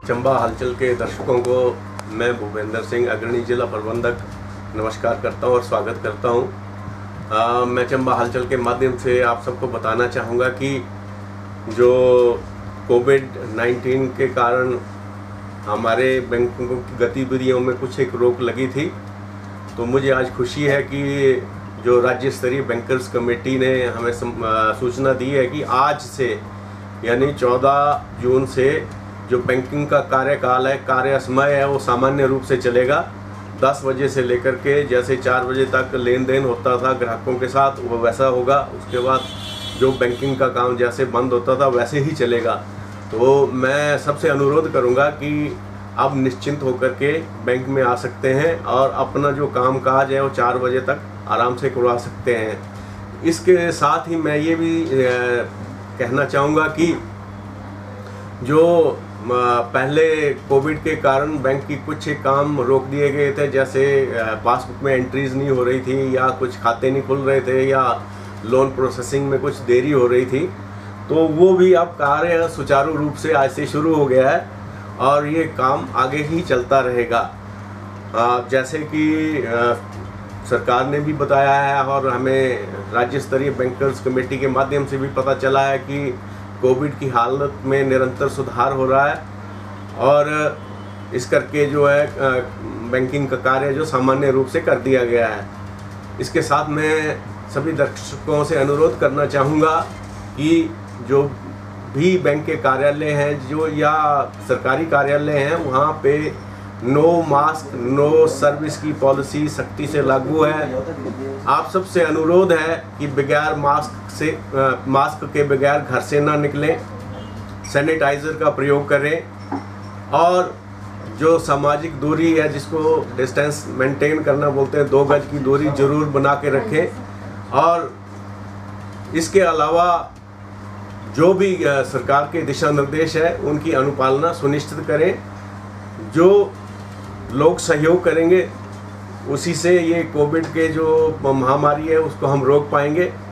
चंबा हलचल के दर्शकों को मैं भूपेंद्र सिंह, अग्रणी जिला प्रबंधक, नमस्कार करता हूं और स्वागत करता हूं। मैं चंबा हलचल के माध्यम से आप सबको बताना चाहूँगा कि जो कोविड-19 के कारण हमारे बैंकों की गतिविधियों में कुछ एक रोक लगी थी, तो मुझे आज खुशी है कि जो राज्य स्तरीय बैंकर्स कमेटी ने हमें सूचना दी है कि आज से यानी 14 जून से जो बैंकिंग का कार्यकाल है, कार्य समय है, वो सामान्य रूप से चलेगा। 10 बजे से लेकर के जैसे 4 बजे तक लेन देन होता था ग्राहकों के साथ, वो वैसा होगा। उसके बाद जो बैंकिंग का काम जैसे बंद होता था वैसे ही चलेगा। तो मैं सबसे अनुरोध करूंगा कि अब निश्चिंत होकर के बैंक में आ सकते हैं और अपना जो काम काज है वो 4 बजे तक आराम से करवा सकते हैं। इसके साथ ही मैं ये भी कहना चाहूँगा कि जो पहले कोविड के कारण बैंक की कुछ काम रोक दिए गए थे, जैसे पासबुक में एंट्रीज नहीं हो रही थी या कुछ खाते नहीं खुल रहे थे या लोन प्रोसेसिंग में कुछ देरी हो रही थी, तो वो भी अब कार्य सुचारू रूप से आज से शुरू हो गया है और ये काम आगे ही चलता रहेगा। जैसे कि सरकार ने भी बताया है और हमें राज्य स्तरीय बैंकर्स कमेटी के माध्यम से भी पता चला है कि कोविड की हालत में निरंतर सुधार हो रहा है और इस करके जो है बैंकिंग का कार्य जो सामान्य रूप से कर दिया गया है। इसके साथ मैं सभी दर्शकों से अनुरोध करना चाहूँगा कि जो भी बैंक के कार्यालय हैं जो या सरकारी कार्यालय हैं, वहाँ पे नो मास्क नो सर्विस की पॉलिसी सख्ती से लागू है। आप सबसे अनुरोध है कि बगैर मास्क के बगैर घर से ना निकलें, सैनिटाइज़र का प्रयोग करें और जो सामाजिक दूरी है, जिसको डिस्टेंस मेंटेन करना बोलते हैं, 2 गज की दूरी जरूर बना के रखें। और इसके अलावा जो भी सरकार के दिशा निर्देश है उनकी अनुपालना सुनिश्चित करें। जो लोग सहयोग करेंगे उसी से ये कोविड के जो महामारी है उसको हम रोक पाएंगे।